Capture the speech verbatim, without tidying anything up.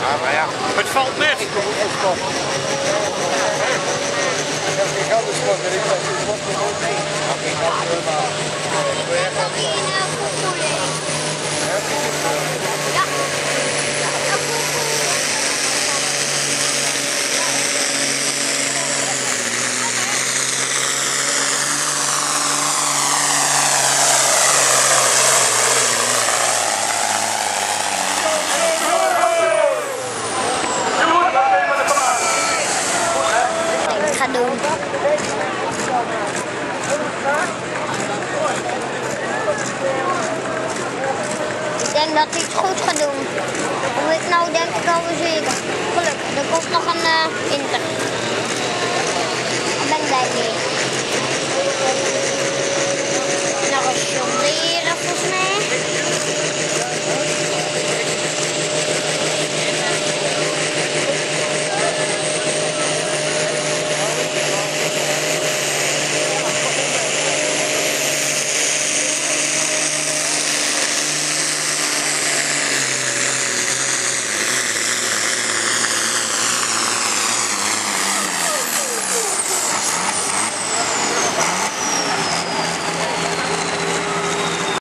maar ja, het valt net. Ik kom ook op. Ik heb geen geld dus voor, ik heb geen sport voor ook niet. Ik heb geen geld helemaal. Ik kan die in een koekoe lezen. Ja. Een koekoe. Ga doen. Ik denk dat hij het goed gaat doen. Of ik nou denk ik alweer zeker. Gelukkig, er komt nog een uh, Inter. Daar ben ik blij mee.